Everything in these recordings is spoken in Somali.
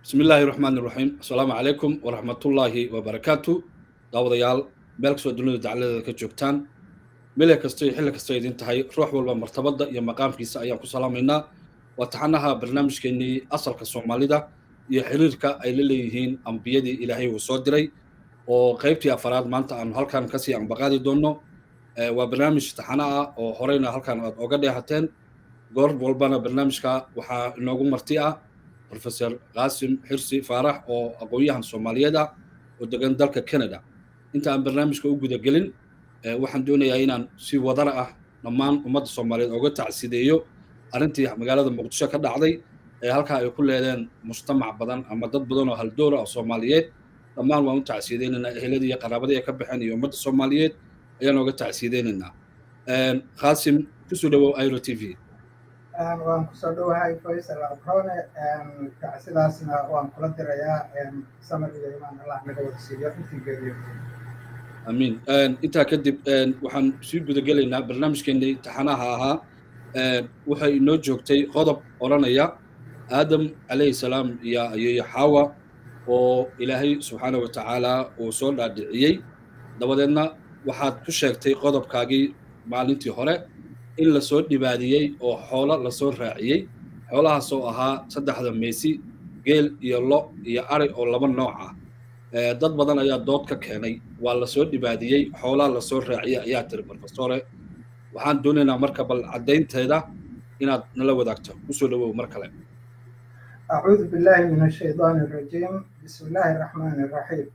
بسم الله الرحمن الرحيم السلام عليكم ورحمة الله وبركاته داوديال ملك سو دنيا دعالة كجوبتان ملك كستي حلك كستي دين تهاي روح والله مرتبطة يا مقام في سايا كسلامينا وتحنها برنامج كني أصل كسومالي ده يحررك أي لليهين أم بيدي إلهي وصدري وقيبتي أفراد ما أنت عن هالكان كسي عن بقادي دونه وبرنامج تحنها وهرينا هالكان أوجدي هاتين قرب والبنا برنامج كا وحا نوجو مرتئة بروفيسور قاسم حرسي فارح oo aqoonyahan Soomaaliyeed ah oo degan dalka Canada inta aan barnaamijka u guda gelin waxaan doonayaa inaan si wadar ah dhammaan ummadda Soomaaliyeed uga tacsideeyo arintii magaalada Muqdisho ka dhacday ee halka ay ku leedeen mujtamac badan ama dad badan oo hal door ah Soomaaliyeed dhammaan waan u tacsideynaa eheladii iyo qaraabadii ka baxeen iyo ummadda Soomaaliyeed ayaan uga tacsideynaa Qaasim ku soo dhawow Airo TV waan kusoo dhowahay Faisal Abrone sidaasna waan kula dirayaa samir iyo imaan Allah naga wada siiyo intii geeyo amiin inta kadib waxaan sii guda gelaynaa barnaamijkeennii taxanaha ahaa waxay inoo joogtay qodob oranaya aadam calayhi salaam iyo xawa oo ilaahay subxaanahu wa tacaala uu soo dhaadhiciyey dabadeedna waxaad ku sheegtay qodobkaagii maalintii hore in la soo dhibaadiyey oo xoolo la soo raaciyey xoolahaas oo ahaa saddexda meesi geel iyo lo iyo ari oo laba nooc ah dad badan ayaa dood ka keenay waa la soo dhibaadiyey xoolaha la soo raaciyey ayaa tiri professore waxaan doonaynaa marka bal caddaynteeda inaad nala wadaagto kusoo dhawow mar kale أعوذ بالله من الشيطان الرجيم بسم الله الرحمن الرحيم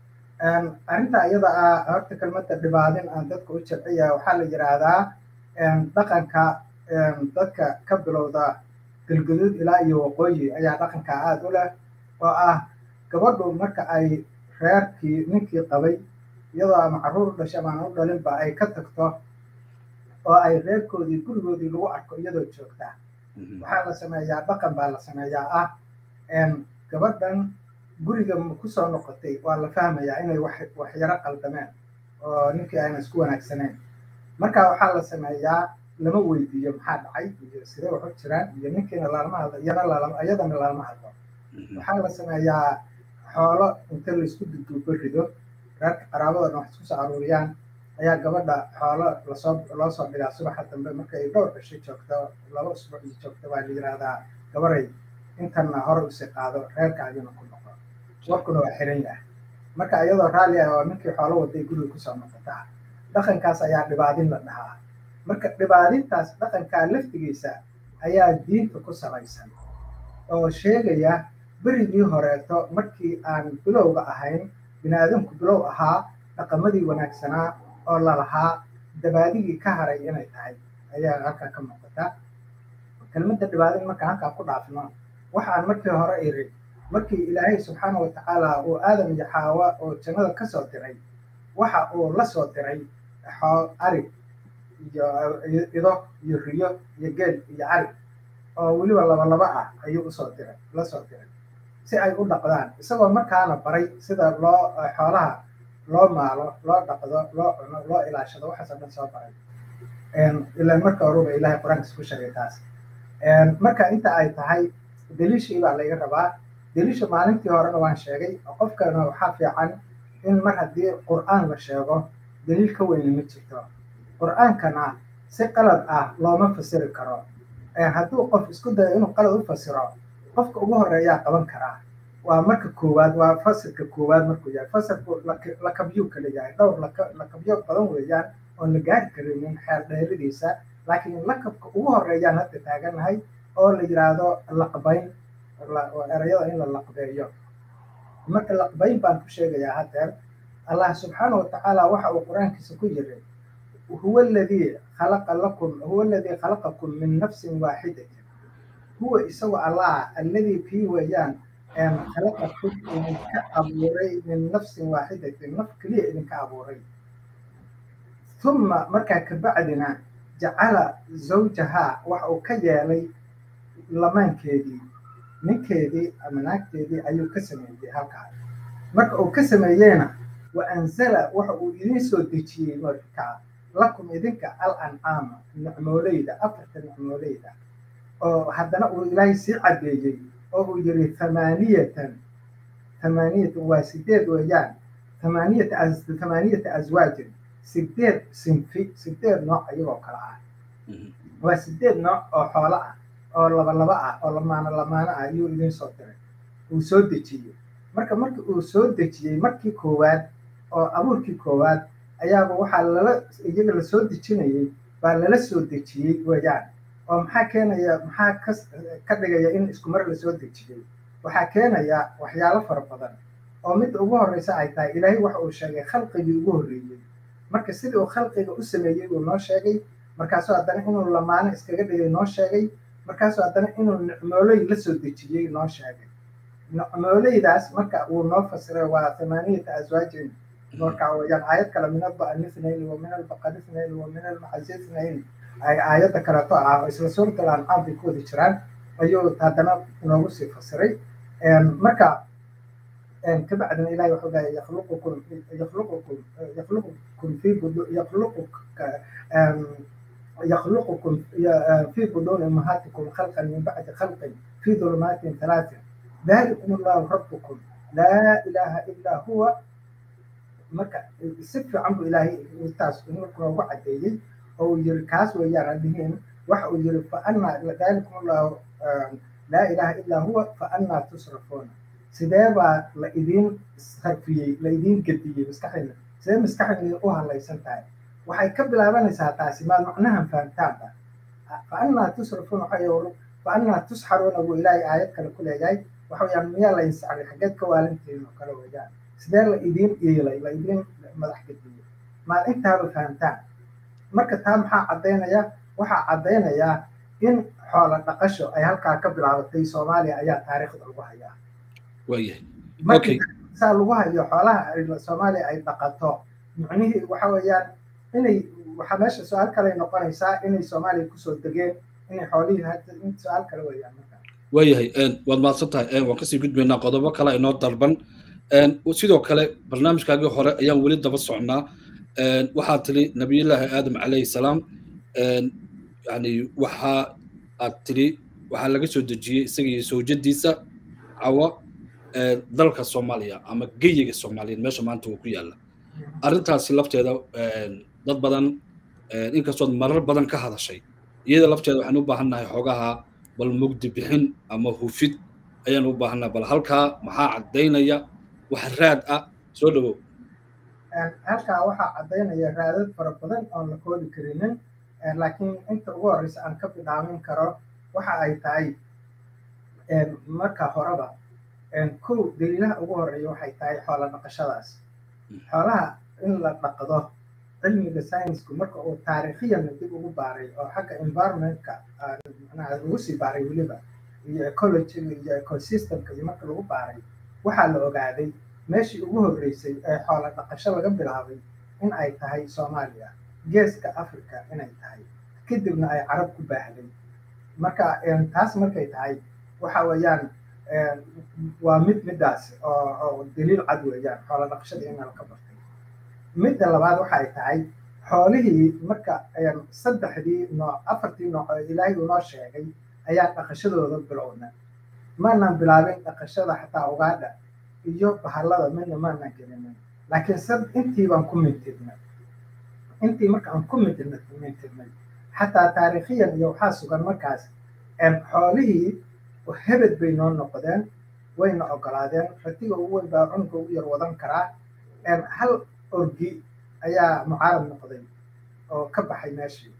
أنت أيضا هرت كلمة الدبادين أن تذكر الشرعية وحال جرادا dhaqanka dadka ka bilowda galguduud ilaa iyo waqooyi ayaa dhaqanka aad u leh oo ah gabadhu marka ay reerkii ninkii qabay iyadoo ama carruur dhashay ama aan u dhalinba ay ka tagto oo ay reerkoodii gurigoodii lagu arko iyadoo joogta waxaa la sameeyaa dhaqan baa la sameeyaa ah gabadhan guriga kusoo noqotay waa la fahmayaa inay wax yaro qaldameen oo ninkii ayna isku wanaagsanayn marka waxaa la sameeyaa lama weydiiyo maxaa dhacay iyo sidee wax u jiraan iyo ninkiina laalma hadlo iyadana laalma hadlo waxaa la sameeyaa xoolo inta laisku duduubo rido reerka qaraabadana wax isku soo aruuriyaan ayaa gabadha xoolo loo soo dhigaa subaxa dambe markay dhowr cisho joogto 2 usbuuc joogto baa la yidhaahdaa gabaray intana hore usii qaado reerkaagina ku noqo warkuna waa xiran yahay marka iyadoo raalli ah oo ninkii xoolo waday guriga kusoo noqotaa dhaqankaas ayaa dhibaadin la dhahaa marka dhibaadintaas dhaqankaa laftigiisa ayaa diinta ku salaysan oo sheegaya berigii horeeto markii aan bilowga ahayn biniaadamku bilow ahaa dhaqamadii wanaagsanaa oo lalahaa dabaadigii ka haray inay tahay ayaa halkaa ka muuqata kelmadda dhibaadin marka halkaa ku dhaafno waxaan markii hore iri markii ilaahay subxaana wa tacaala uu aadam iyo xaawa oo jannada ka soo diray waxa uu la soo diray ari iyo ido iyo riyo iyo geel iyo ari oo weliba laba ah ayuu la soo diray si ay u dhaqdaan isagoo markaana baray sida xoolaha loo maalo loo dhaqdo loo cuno loo ilaashado waxaasoo dhan soo baray ilaa marka horuba ilaahay qur-aankiisa ku sheegay taas marka inta ay tahay daliishii baa laga rabaa daliisha maalintii horena waan sheegay qofkana waxaa fiican in mar haddii qur'aan la sheego daliil ka weyni ma jirto qur'aankana si qalad ah looma fasiri karo hadduu qof isku dayo inuu qalad u fasiro qofka ugu horeeyaa qaban karaa waa marka koowaad waa fasilka koowaad markuu yahay fasilku lakabyuu kala yahay dhowr lakabyo badan weeyaan oon la gaari karinin xeer dheeridiisa laakiin lakabka ugu horeeyaan hadda taaganahay oo la yidhaahdo laqbayn erayada in la laqbeeyo marka laqbayn baan ku sheegayaa haddeer الله سبحانه وتعالى وحى القرآن كسكوجر هو الذي خلقكم من نفس واحدة هو يسوى الله الذي فيه ويان خلقكم من كأبوري من نفس واحدة نفس كلية من كأبوري ثم مركا كبعدنا جعل زوجها وحو كيالي لمن كيدي من كيدي أمناك كيدي أيو كسمي هكذا مركا كسميينا وأنزل وحو ينسو ديشي مركا لكم إذنك الأنعام نعموليدة أفرت نعموليدة هذا نقول إلهي سيعد يجي oo uu yiri ثمانية وسداد ويان ثمانية أزواج سداد سنفي سداد نوع أيوة كلا وسداد نوع أو حلا أو لبا أو لمانا أيوة إذن صدر وسودتي marka uu soo dejiyay markii koowaad oo abuurkii koowaad ayaaba waxa iyaga la soo dejinayay baa lala soo dejiyay wayaan oo maxaa keenaya ka dhigaya in isku mar la soo dejiyay waxaa keenaya waxyaalo fara badan oo mid ugu horeysa ay tahay ilaahay waxa uu sheegay khalqigii ugu horreeyay marka sidii uu khalqiga u sameeyay uu noo sheegay markaasoo haddana inuu lamaano iskaga dhigay noo sheegay markaasoo haddana inuu nicmoolooyin la soo dejiyey noo sheegay nicmooleydaas marka uu noo fasiray waa 8 أزواج marka wayaan aayad kale min al-ba'an ithnayn wa min al-baqar ithnayn wa min al-ma'az ithnayn ay aayada kale to ah isla suurta al-an'am ku wada jiraan ayuu haddana noogu sii fasiray marka كبعد إلهي وحده يخلقكم في بدون أمهاتكم خلقا من بعد خلق في ظلمات ثلاثة ذلكم الله ربكم لا إله إلا هو marka si fiican buu ilaahay taas inuu ku wacdeeyay oo yirkaas way yaradeen waxa uu yiri fa anna dalikum allah la ilaha illa huwa fa anna tusrafun sideeba la idin sarfiyay la idin gadiyay maskaxina sidee maskaxina u halaysan tahay waxay ka bilaabanaysaa taasi ma macnaha fahamtaaba fa anna tusrafun ayo fa anna tusharuna wa ilaahay ayad kale ku leeyahay waxa uu yahay la insaan xageed ka waalantiin oo kale weeyaan sidee la idin yeelay la idin madax gadiyo ma intaaba fahamtaan marka taa maxaa cadeynaya waxaa cadeynaya in xoolo dhaqasho ay halkaa ka bilaabatay Soomaaliya ayaa taariikhda ugu haya waayahay okay saa lagu hayo xoolaha Soomaaliya ay dhaqato macnaheedu waxa weeyaan inay waxa meesha su'aal kale noqonaysaa inay Soomaaliya ku soo degeen inay xoolihii hadda in su'aal kale weeyaan waayahay waad maadsantahay waan kasii gudbaynaa qodobo kale inoo dalban sidoo kale barnaamijkaagii hore ayaan weli daba socnaa waxaa tiri nabiyullaahi aadam calayhi salaam yani waxa aad tiri waxaa laga soo dejiyey isagii sawjadiisa cawa dalka Soomaaliya ama geyiga Soomaaliyeed meesha maanta uu ku yaala arrintaasi lafteeda dad badan inkastoo marar badan ka hadashay iyada lafteeda waxaan u baahannahay xogaha bal mugdi bixin ama hufid ayaan u baahannahay bal halkaa maxaa cadeynaya wax raad ah soo dhawow halkaa waxaa cadeynaya raadad fara badan oo la koodi karinin laakiin inta ugu horeysa aan ka bidhaamin karo waxa ay tahay marka horeba kow daliilaha ugu horeeya waxay tahay xoolo dhaqashadaas xoolaha in la dhaqdo cilmiga saynisku marka uu taariikhiyan dib ugu baaray oo xagga environmentka macnaha lagu sii baaray weliba iyo ecology iyo ecosystemka iyo marka lagu baaray waxaa la ogaaday meeshii ugu horreysay ee xoolo dhaqasho laga bilaabay in ay tahay Soomaaliya geeska Afrika inay tahay kadibna ay carab ku baahday marka taas markay tahay waxa weeyaan waa midaas oo daliil cad weeyaan xoolo dhaqashada in la ka bartay midda labaad waxa ay tahay xoolihii marka saddexdii nooc afartii nooc oo ilaahay uu noo sheegay ayaa dhaqashadooda bilowna maanan bilaabin dhaqashada xataa ugaadha iyo bahalada midna maanan gelinin laakiin intii baan ku mintidnay intii marka aan ku mintidnay xataa taariikhiyan iyo waxaa sugan markaas xoolihii hebed bay noo noqdeen wayna ogolaadeen ratiga ugu weyn baa cunka ugu yar wadan karaa hal orgi ayaa mucaarad noqday oo ka baxay meeshii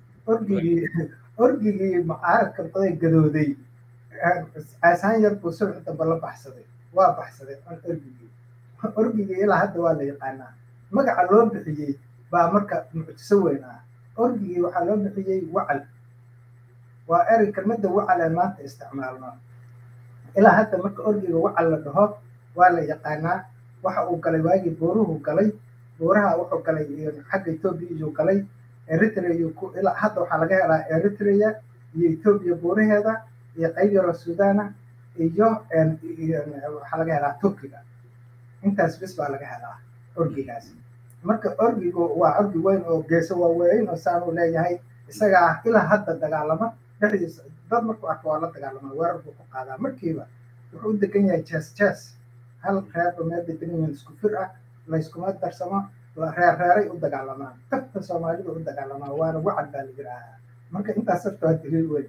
orgigii mucaaradka noqday gadooday aasaan yar buu subax dambe la baxsaday waa baxsaday orgigii ilaa hadda waa la yaqaanaa magaca loo bixiyey baa marka mucjiso weyn ah orgigii waxaa loo bixiyey wacal waa erey kelmadda wacal ee maanta isticmaalno ilaa hadda marka orgiga wacal la dhaho waa la yaqaanaa waxa uu galay waagii booruhu galay booraha wuxuu galay xagga Ethiopia iyo galay Eritrea iyo ilaa hadda waxaa laga helaa Eritrea iyo Ethiopia booraheeda iyo qayb yar oo Suudaan iyo waxaa laga helaa Turkiga intaas bis baa laga helaa orgigaas marka orgigu waa orgi weyn oo geeso waaweyn oo saan u leeyahay isaga ilaa hadda dagaalama dhexdiisa dad markuu arko waa la dagaalamaa weerar buu ku qaadaa markiiba wuxuu u degan yahay jees hal reerba meel degan yihiin isku fir ah layskuma darsamo reeray u dagaalamaan tabta soomaalida u dagaalamaa waana wacad baa la yidhaahaa marka intaas horta waa daliil weyn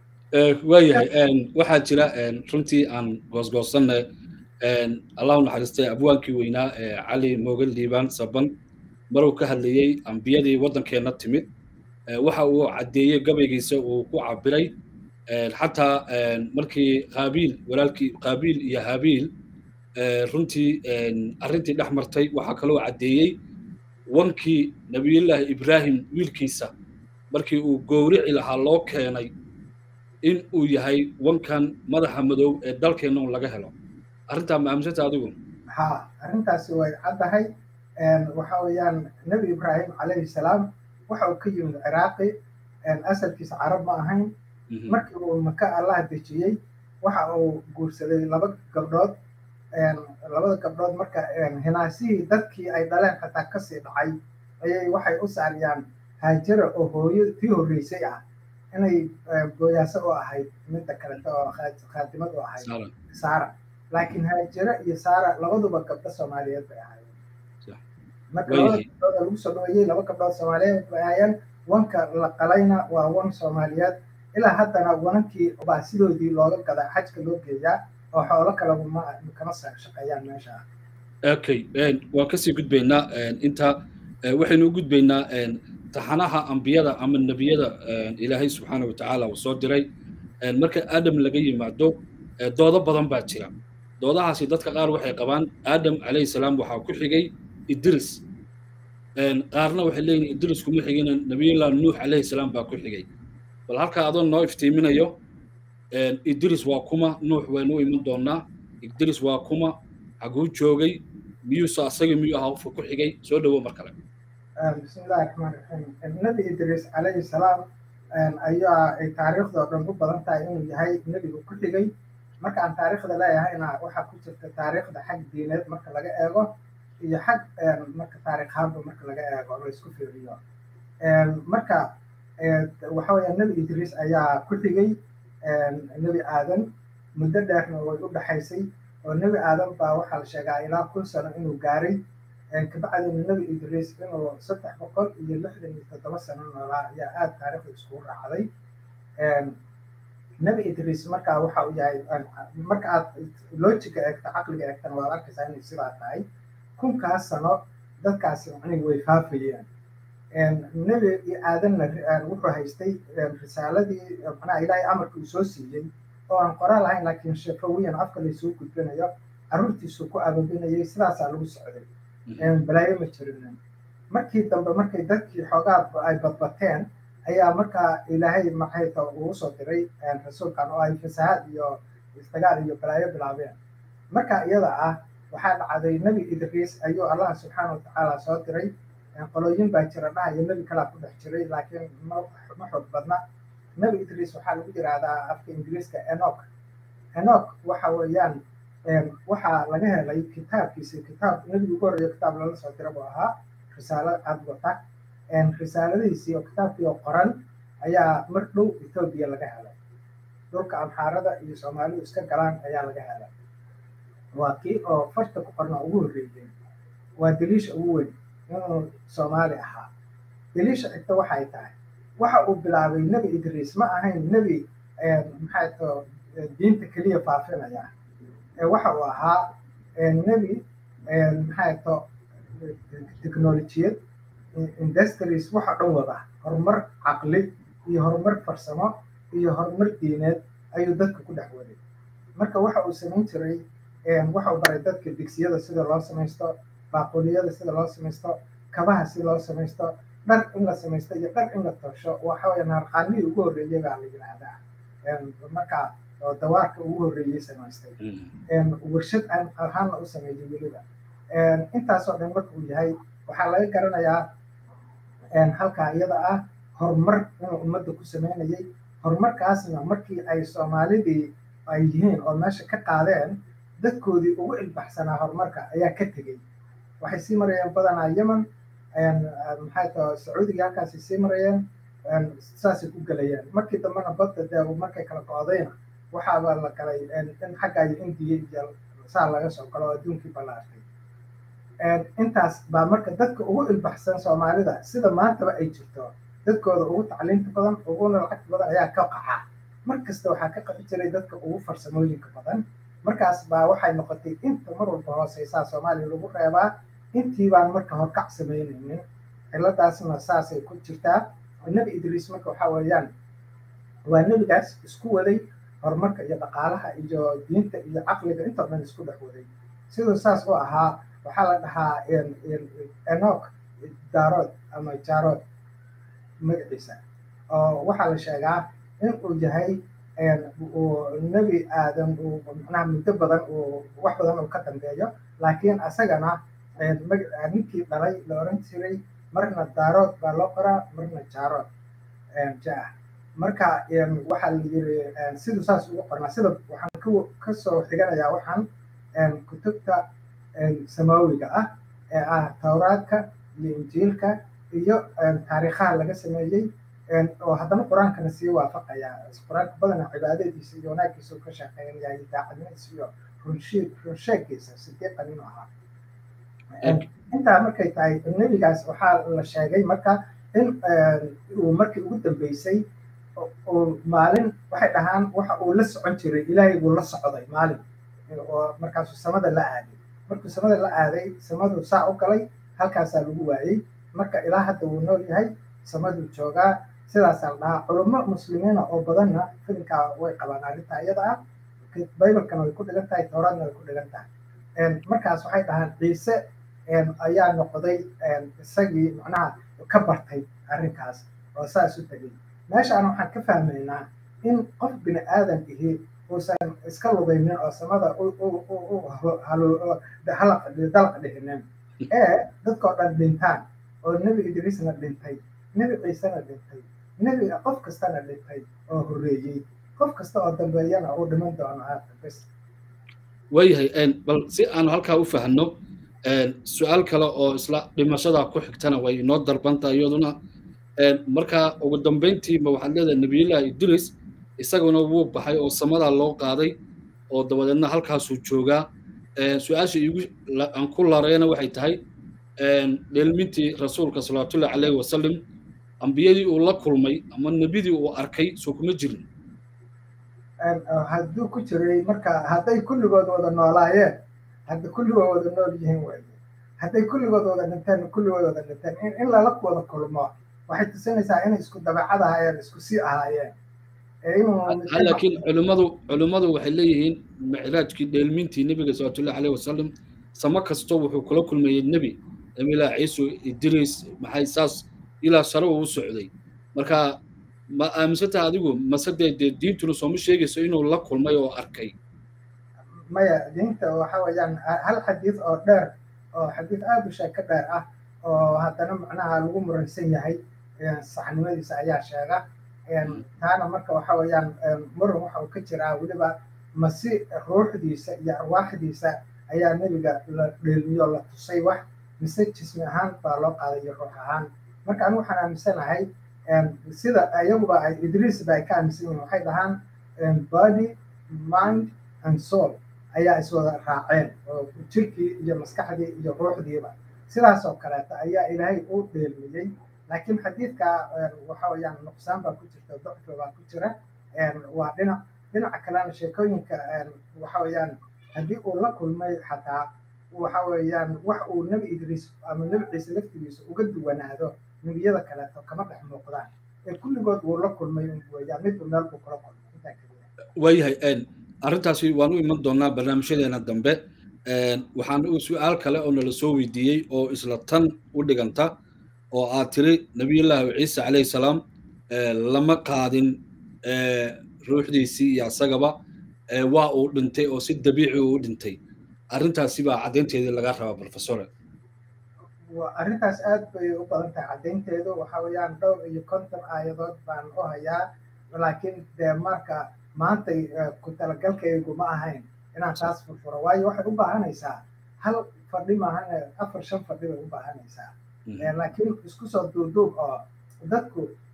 waayahay waxaa jira runtii aan goosgoosanay allah u naxariistay abwaankii weynaa cali moogal liibaan saban maruu ka hadlayey ambiyadii waddankeenna timid waxa uu caddeeyey gabaygiisa uu ku cabiray xataa markii walaalkii qaabiil iyo haabiil runtii arrintii dhex martay waxaa kaloo caddeeyey wankii nabiyullaahi ibraahim wiilkiisa markii uu gowrici lahaa loo keenay in uu yahay wankan madaxa madow ee dalkeenna un laga helo arrintaa ma aaminsanta adigu ha arrintaasi way caddahay waxa weeyaan nebi ibraahim calayhi salaam waxa uu ka yimid ciraaqi asalkiisa carab ma ahayn markii uu maka allah dejiyey waxa uu guursaday laba gabdhood labada gabdhood marka hinaasihii dadkii ay dhaleen xataa kasii dhacay ayay waxay u saariyaan haajara oo hooyo tii horreysay ah inay gooyaaso u ahayd midda kaleta oo khaadimad u ahayd saara laakiin haajara iyo saara labaduba gabdho soomaaliyeed bay ahaayeen marka labada gabdhood lagu soo dhaweeyey laba gabdhood soomaaliyeed bay ahaayeen wanka la qalayna waa wan soomaaliyeed ilaa haddana wanankii baa sidoodii looga gadaa xajka loo geeyaa oo xoolo kaleba kama shaqeeyaan meesha okay waan kasii gudbaynaa inta waxaynu u gudbaynaa taxanaha ambiyada ama nebiyada ilaahay subxaana watacaala uu soo diray marka aadam laga yimaado doodo badan baa jira doodahaasi dadka qaar waxay qabaan aadam calayhi salaam waxaa ku xigay idris qaarna waxay leeyihin idris kuma xigina nabiyullah nuux calayhi salaam baa ku xigay bal halkaa adoo noo iftiiminayo idris waa kuma nuux waynu u iman doonaa idris waa kuma xaguu joogay miyuuse asagii miyuu ahaa qofka ku xigay soo dhawo mar kale بسم الله الرحمن الرحيم النبي إدريس عليه السلام أيها تاريخ ذا رنبو بدنتا إنه يهاي النبي كتجي مرك عن تاريخ ذا لا يهاي أنا واحد كتب تاريخ ذا حق دينات مرك لقى إيجو هي حق مرك تاريخ هم مرك لقى إيجو رئيس كفر اليوم مرك وحوي النبي إدريس أيها كتجي النبي آدم مدة إحنا ويقول حيسي والنبي آدم فوحل شجع إلى كل سنة إنه جاري كبعد النبي إدريس إنه سطح بقول يلحد إن تتوسع إنه يا آد تاريخ السكور علي النبي إدريس مركا وحى وياي مركا لوجيك عقل أكتر ولا كسائن يصير عتاي كم كاس سنة ده كاس يعني ويفافيين النبي آدم وحى هيستي رسالة دي أنا إلهي أمر كوسوسي أو أن قرأ لهين لكن شفويا عفوا لسوق الدنيا يا أروتي سوق أبدنا يسرع على السعودية balaayo ma jirin markii dambe markay dadkii xoogaa ay badbateen ayaa markaa ilaahay maxayta ugu soo diray rasuulkan oo ay fasahaad iyo istagaal iyo balaayo bilaabeen marka iyada ah waxaa dhacday nebi idriis ayuu allah subxaana watacaala soo diray qolooyin baa jira dhahayo nebi kalaa ku dhex jiray laakiin ma xoog badna nebi idriis waxaa lagu yidhaahdaa afka ingiriiska enok waxa weeyaan waxaa laga helay kitaabkiisa kitaab nebigu ugu horreeyo kitaab lala soo dira buu ahaa risaalo aad wata risaaladiisii oo kitaabkii oo qoran ayaa mar dhow etoobiya laga helay dhulka amxaarada iyo soomaalidu iska galaan ayaa laga helay waa kii oo farta ku qorna ugu horreeyey waa daliisha ugu weyn inuu soomaali ahaa daliisha xigta waxay tahay waxa uu bilaabay nebi idriis ma ahayn nebi maxay to diinta keliya faafinaya waxa uu ahaa nebi maxay to technolojiyad industries waxa dhan wada horumar caqli iyo horumar farsamo iyo horumar diineed ayuu dadka ku dhex waday marka waxa uu samayn jiray waxa uu baray dadka digsiyada sida loo samaysto baaquliyada sida loo samaysto kabaha si loo samaysto dhar in la samaysto iyo dhar in la tosho waxa weeyaan harqaanihii ugu horreeyay baa la yidhaahdaa marka oo dawaarka ugu horreeyay samaystay warshad aan ahaanna u sameeyay weliba intaasoo dhan marka uu yahay waxaa laga garanayaa halkaa iyada ah horumar inuu ummadda ku sameynayay horumarkaasna markii ay soomaalidii ay yihiin oo meesha ka qaadeen dadkoodii ugu ilbaxsanaa horumarka ayaa ka tegey waxay sii marayeen badanaa yemen maxay tahay sacuudiga halkaasay sii marayeen saasay ku gelayaan markii dambena badda dee markay kala go'dayna waxaaba la galay in xagga iyo indiya iyo saa laga soo galo oo adduunkii ballaartay intaas baa marka dadka ugu ilbaxsan soomaalida sida maantaba ay jirto dadkooda ugu tacliinta badan uguna lacagta badan ayaa ka qaxa mar kasta waxaa ka qaxi jiray dadka ugu farsamooyinka badan markaas baa waxay noqotay inta mar walba hooseysaa soomaaliya lagu reebaa intii baan marka horkac samaynaynin ciladaasna saasay ku jirtaa nebi idriis marka waxaa weeyaan waa nebigaas isku waday horumarka iyo dhaqaalaha iyo diinta iyo caqliga intoo dhan isku dhex waday siduu saas u ahaa waxaa la dhahaa enoch daarood ama jaarood magaciisa oo waxaa la sheegaa in uu yahay nebi aadan uu macnaha muddo badan uu wax badan uu ka dambeeyo laakiin asagana ninkii dhalay la oran jiray marna daarood baa loo qoraa marna jaarood jaah marka waxaa la yiri siduu saas ugu qornaa sida waxaan kasoo xiganayaa waxaan kutubta samaawiga ah ee ah tawraadka iyo injiilka iyo taariikhaha laga sameeyey oo haddana qur-aankana sii waafaqaya qur-aanka badana cibaadadiisa iyo wanaagiisa ka shaqeynaya daacadnimadiisa iyo runsheegiisa sidiiqan inuu ahaa intaa markay tahay nebigaas waxaa la sheegay marka in uu markii ugu dambeysay oo maalin waxay dhahaan waxa uu la socon jiray ilaahay buu la socday maalin oo markaasuu samada la aaday markuu samada la aaday samadu saa u galay halkaasaa lagu waayey marka ilaa hadda wuu nool yahay samaduu joogaa sidaasaa la dhahaa culummo muslimiina oo badanna filimkaa way qabaan arrintaa iyada ah baybalkana way ku dhigan tahay towraadna way ku dhigan tahay markaas waxay dhahaan ciise ayaa noqday isagii macnaha ka bartay arrinkaas oo saas u tegay meeshaan waxaan ka fahmaynaa in qof bini aadan ihi uusan iska lugaynin oo samada dalqa dhihinin dadkoo dhan dhintaan oo nebi idriisna dhintay nebi ciisena dhintay nebi qof kastana dhintay oo horreeyey qof kasta oo dambeeyana uu dhiman doono bas waayahay bal si aanu halkaa u fahanno su-aal kale oo isla dhimashada ku xigtana way inoo darbantaa iyaduna markaa ugu dambeyntiima waxaad leedahay nabiyullaahi idriis isaguna wuu baxay oo samadaa loo qaaday oo dabadeedna halkaasuu joogaa su-aasha aan ku lareena waxay tahay dheelmintii rasuulka salawaatullahi calayhi wasalam ambiyadii uu la kulmay ama nebidii uu arkay soo kuma jirin hadduu ku jiray marka hadday kulligood wada noolaayeen hadda kulligood wada nool yihiin waaye hadday kulligood wada dhinteen kulligood wada dhinteen in lala wada kulmo waxay tusinaysaa inay isku dabeecad ahaayeen isku sii ahaayeen laakiin culimmadu waxay leeyihiin micraajkii dheelmintii nebiga salawatullahi calayhi wasalam samo kasto wuxuu kula kulmayey nebi ilaa ciise idriis maxay saas ilaa sare uu socday marka ma aaminsantaha adigu mase dee diintuna sooma sheegayso inuu la kulmay oo arkay maya diinta waxa weeyaan hal xadiis oo dheer oo xadiis aad u sheeko dheer ah oo haddana macnaha lagu muransan yahay saxnimadiisa ayaa sheega taana marka waxa weeyaan muran waxa uu ka jiraa weliba masi ruuxdiisa iyo arwaaxdiisa ayaa nebiga la dheelmiyo la tusay wax mise jismi ahaan baa loo qaaday iyo ruux ahaan marka anigu waxaan aaminsanahay sida iyaguba ay idriis ba ay ka aaminsan yihiin waxay dhahaan body mind and soul ayaa iswada raaceen oo jirkii iyo maskaxdii iyo ruuxdiiba sidaas oo kaleeta ayaa ilaahay u dheelmiyey laakiin xadiidka waxa weeyaan nuqsaan baa ku jirta docfi baa ku jira waa dhinaca kalena sheekooyinka waxa weeyaan haddii uu la kulmay xataa waxa weeyaan wax uu nebi idriis ama nebi ciise laftigiisa uga duwanaado nebiyada kaleeto kama dhex muuqdaan kulligood wuu la kulmay weeyaan midba meel buu kula kulmay intaa keliya waayahay arrintaasi waan u iman doonaa barnaamijyadeena dambe waxaan su-aal kale oo nala soo weydiiyey oo isla tan u dhiganta oo aad tiri nabiyullaahi ciise calayhi salaam lama qaadin ruuxdiisii iyo asagaba waa uu dhintay oo si dabiici uu dhintay arrintaasi baa caddaynteedii laga rabaa professore arrintaas aad bay u badan tahay caddaynteedu waxa weeyaan 50 aayadood baan u hayaa laakiin dee marka maantay ku talagalkaygu ma ahayn inaan taas furfuro waayo waxay u baahanaysaa hal fadhi maahan 4-5 fadhi bay u baahanaysaa laakiin isku soo duuduub oo dadku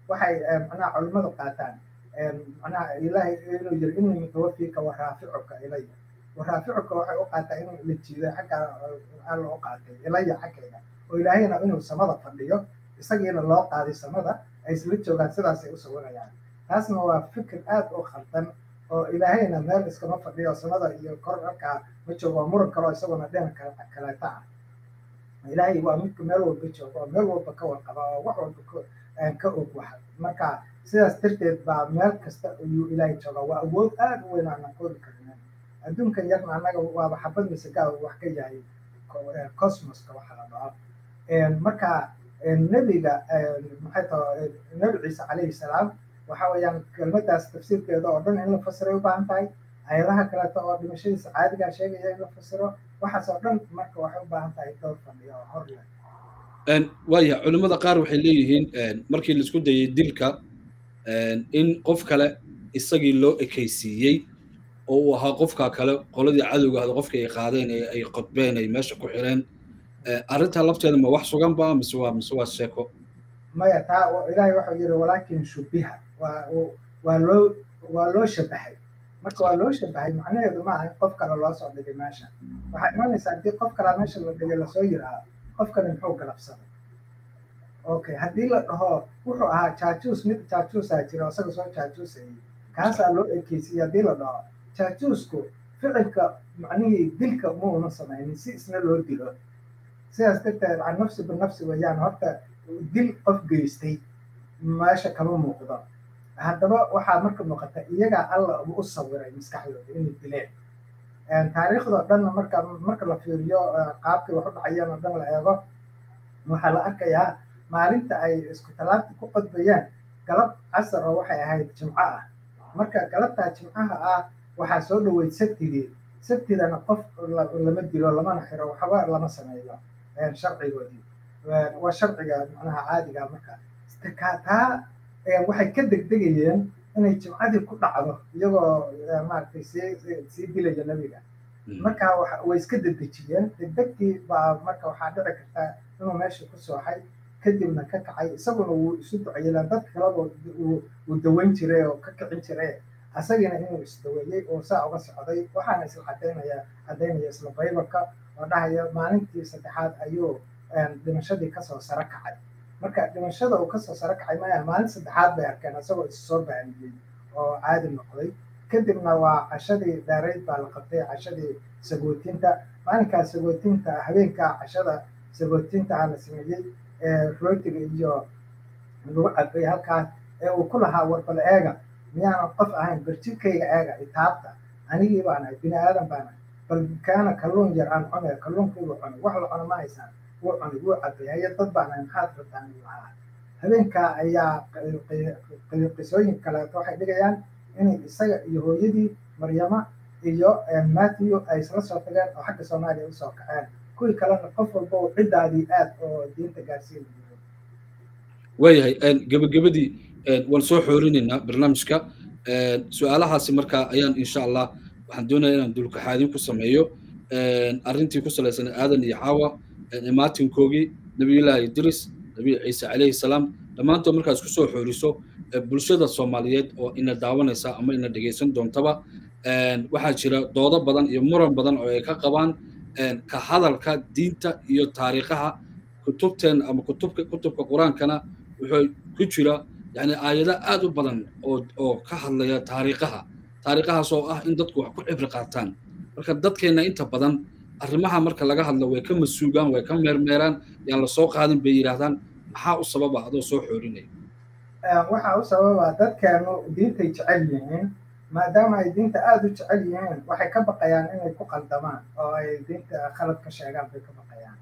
waxay macnaha culimmadu qaataan macnaha ilaahay inuu yiri inni mutawaffiika wa raaficuka ilaya waraaficuka waxay u qaataa inuu la jiiday xagga alla u qaatay ilaya xaggayga oo ilaahayna inuu samada fadhiyo isagiina loo qaaday samada ay isla joogaan sidaasay u sawirayaan taasna waa fikir aad u khaldan oo ilaahayna meel iskama fadhiyo samada iyo kor halkaa ma joogo muran kaloo isaguna dhinaca kaleeta ah ilaahay waa midka meel walba jooga oo meel walba ka warqaba oo wax walba ka og waxa marka sidaas darteed baa meel kasta ayuu ilaahay jooga waa awood aad u weyn aan aqooni karnaa adduunkan yarna annaga waaba xabad misagaa wax ka yahay cosmoska waxa la dhaho marka nebiga maxay tahay nebi ciise calayhi salaam waxa weeyaan kelmadaas tafsiirkeeda oo dhan in la fasiray u baahan tahay ayadaha kaleeto oo dhimashadiisa caadigaa sheegaya in la fasiro waxaas oo dhan marka waxay u baahan tahay dhowr fadhiyo oo hor leh waaya culimmada qaar waxay leeyihiin markii laisku dayay dilka in qof kale isagii loo ekaysiiyey oo uu ahaa qofka kale qoladii cadowga ahda qofka ay qaadeen ay qodbeen ay meesha ku xireen arrintaa lafteeda ma wax sugan ba mise waa sheeko maya taa ilaahay wuxuu yiri walaakin shubiha waa loo shabahay marka waa loo shabahay macnaheedu maaha in qof kale loo soo dhigay meesha waxaa imanaysaa haddii qof kale meesha la dhigay lasoo yiraahdo qofkani muxuu galabsaday okay haddii la dhaho wuxuu ahaa jaajuus mid jaajuusaa jira isaga soo jaajuusayay kaasaa loo ekeysiyey haddii la dhaho jaajuusku ficilka macnihii dilka muuna samaynin si isna loo dilo sidaas darteed can nafsi binafsi weeyaan horta dil qof geystay meesha kama muuqdo haddaba waxaa marka muuqata iyagaa alla u sawiray maskaxdooda inay dileen taariikhdoo dhanna marka la fiiriyo qaabkii wax u dhacayeen oo dhan la eego waxaa la arkayaa maalinta ay isku talaabta ku qodbayaan galab casar oo waxay ahayd jimco ah marka galabtaa jimcaha ah waxaa soo dhaweyd sabtidana qof lama dilo lamana xiro waxba lama sameeyo sharcigoodii waa sharciga macnaha caadiga marka taa waxay ka degdegayeen inay jimcadii ku dhacdo iyagoo maaragtay sii dilaya nebiga marka way iska dedejiyeen degdegtii baa marka waxaa dhici karta inuu meesha ku sooxay kadibna ka kacay isaguna wuu isu duceeyeen dadka kaleba uu daweyn jiray oo ka kicin jiray asagina inuu isdaweeyey oo saa uga socday waxaana isla cadaynaya isla baybalka oo dhahaya maalintii saddexaad ayuu dhimashadii kasoo sare kacay marka dhimashada uu kasoo sare kacay maya maalin saddexaad bay arkeen isagoo is soo baaniyey oo caadi noqday kadibna waa cashadii dheerayd baa la qabtay cashadii sagootinta maalinkaas sagootinta habeenkaa cashada sagootinta la sameeyey rootiga iyo lagu cabay halkaas uu ku lahaa warbal eega miyaanan qof ahayn barjirkayga eega itaabta anigii baan ahay bini aadan baan ahay bal kaana kalluun yar aan cunay kalluunkiibuu cunay wax la cuno ma haysaan wuu cunay wuu cabay haye dad baan ahay maxaad rabtaan uu ahaa habeenkaa ayaa qisooyin kaleeto waxay dhigayaan inay isaga iyo hooyadii maryama iyo matthew ay isla soo tageen oo xagga soomaaliya usoo kaceen kuwii kalena qof walba uu ciddaadii aad oo diinta gaarsiin jiray waayahay gabagabadii waan soo xoorinaynaa barnaamijka su-aalahaasi markaa ayaan insha allah waxaan doonayaa inaan dulkaxaadin ku sameeyo arrintii ku salaysan aadan iyo xaawa imaatinkoogii nabiyullaahi idris nabi ciise calayhi salaam dhammaantood markaas ku soo xooriso bulshada soomaaliyeed oo ina daawanaysa ama ina dhegaysan doontaba waxaa jira doodo badan iyo muran badan oo ay ka qabaan ka hadalka diinta iyo taariikhaha kutubteen ama kutubka qur-aankana wuxuu ku jira yani aayado aad u badan oo ka hadlaya taariikhahaas oo ah in dadku wax ku cibri qaataan marka dadkeenna inta badan arrimaha marka laga hadlo way ka masuugaan way ka meermeeraan yaan la soo qaadin bay yidhaahdaan maxaa u sababa adoo soo xoorinaya waxaa u sababa dadkeenu diintay jecel yihiin maadaama ay diinta aada u jecel yihiin waxay ka baqayaan inay ku qaldamaan oo ay diinta khalad ka sheegaan bay ka baqayaan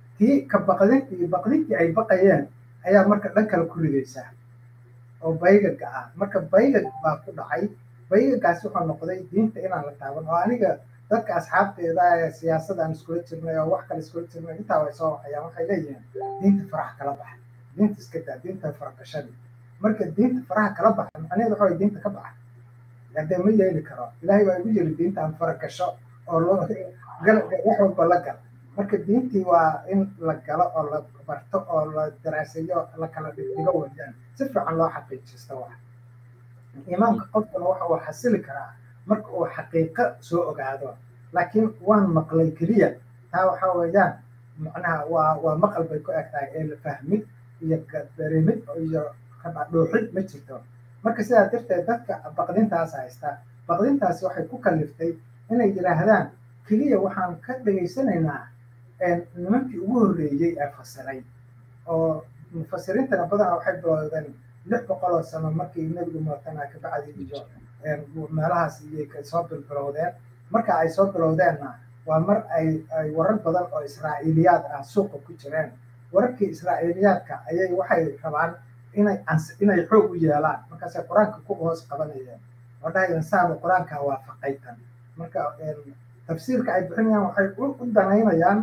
baqdintii ay baqayeen ayaa marka dhan kale ku ridaysaa oo baygaga ah marka baygag baa ku dhacay baygagaas wuxuu noqday diinta inaan la taaban oo aniga dadka asxaabteeda ee siyaasada aan iskula jirnay oo wax kale iskula jirnay intaa way soo waxayaan waxay leeyihiin diinta faraha kala baxa diinta iska daa diinta faragashada marka diinta faraha kala baxa macnaheedu waxa way diinta ka baxa hadee ma yeeli karo ilaahay waa igu yiri diinta aan faragasho oo wax walba la gal marka diintii waa in la galo oo la barto oo la daraaseeyo la kala dhigdhigo weeyaan si fiican loo xaqiijisto wax iimaanka qofkuna waxa uu xasili karaa marka uu xaqiiqo soo ogaado laakiin waan maqlay keliya taa waxa weeyaan macnaha waa maqal bay ku eg tahay ee la fahmid iyo dareemid iyo kadhadhuuxid ma jirto marka sidaa darteed dadka baqdintaas haysta baqdintaasi waxay ku kaliftay inay yidhaahdaan keliya waxaan ka dhegaysanaynaa nimankii ugu horreeyey ee fasiray oo mufasiriintana badanaa waxay bilowdeen 600 sano markii nebigu mootanaa ka bacdi iyo meelahaas iyay soo bilowdeen marka ay soo bilowdeenna waa mar ay warar badan oo israa'iiliyaad ah suuqa ku jireen wararkii israa'iiliyaadka ayay waxay rabaan inay xoog u yeelaan markaasay qur-aanka ku hoos qabanayeen oo dhahayeen saaba qur-aanka waafaqay tan marka tafsiirka ay bixinayaan waxay u danaynayaan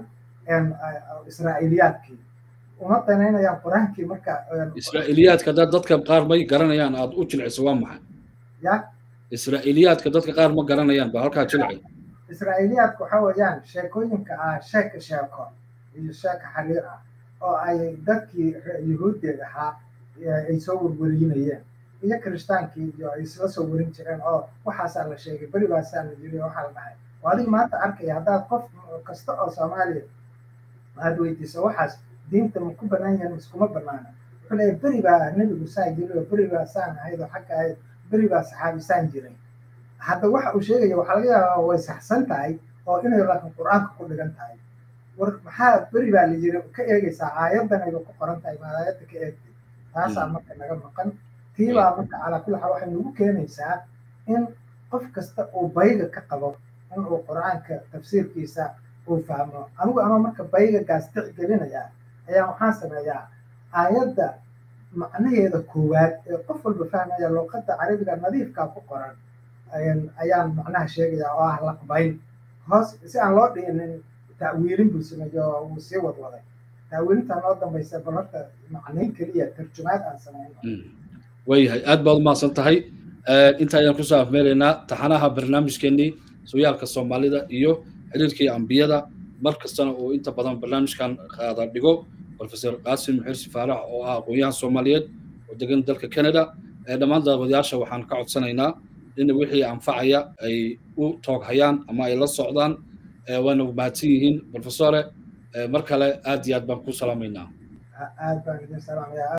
israa'iiliyaadkii uma danaynayaan qur-aankii marka israa'iiliyaadka dadka qaar may garanayaan aad u jilciso waa maxay ya israa'iiliyaadka dadka qaar ma garanayaan ba halkaa jilci israa'iiliyaadku waxa weeyaan sheekooyinka ah sheeko iyo sheeko xariir ah oo ay dadkii yuhuuddeed ahaa ay soo warwarinayeen iyo kiristaankii iyo ay isla soo warin jireen oo waxaasaa la sheegay beri baasaa la yiri waxaa la dhahay oo adiga maanta arkaya haddaad qof kasta oo soomaaliya aad weydiiso waxaas diinta ma ku bannaan yahay miskuma bannaana wuxuu leeyahay beri baa nebigu saa yiri oo beri baa saan ahayd oo xagga ahayd beri baa saxaabi saan jiray hadda waxa uu sheegaya waxaa laga yaabaa way saxsan tahay oo inay laakiin qur-aanka ku dhigan tahay war maxaa beri baa la yiri ka eegaysaa aayaddanayba ku qoran tahay ma aayadda ka eegtay taasaa marka naga maqan tiibaa marka calaa kulli xaal waxay nagu keenaysaa in qof kasta uu bayga ka qabo in uu qur-aanka tafsiirkiisa uu fahmo anigu anoo marka bayga gaastic gelinayaa ayaa waxaan sameeyaa aayadda macnaheeda koowaad ee qof walba fahmaya luqadda carabiga nadiifkaa ku qoran ayaan macnaha sheegaya oo ah laqbayn hoos si aan loo dhihinin ta'wiilin buu sameeyo wuu sii wadwaday ta'wiilinta noo dambaysa bal horta macnayn keliya tarjumaad aan samayno wayahay aad baad umahadsan tahay inta ayaan kusoo afmeelaynaa taxanaha barnaamijkeenii sooyaalka soomaalida iyo xiriirkii ambiyada mar kastana uu inta badan barnaamijkan qaada dhigo professor qaasim xirsi faarax oo ah aqoon-yahan soomaaliyeed oo degan dalka canada dhammaan daawadayaasha waxaan ka codsanaynaa in wixii anfacaya ay u tooghayaan ama ay la socdaan waana mahadsan yihiin professore mar kale aad iyo aad baan ku salaamaynaa aad baan idin salaamayaa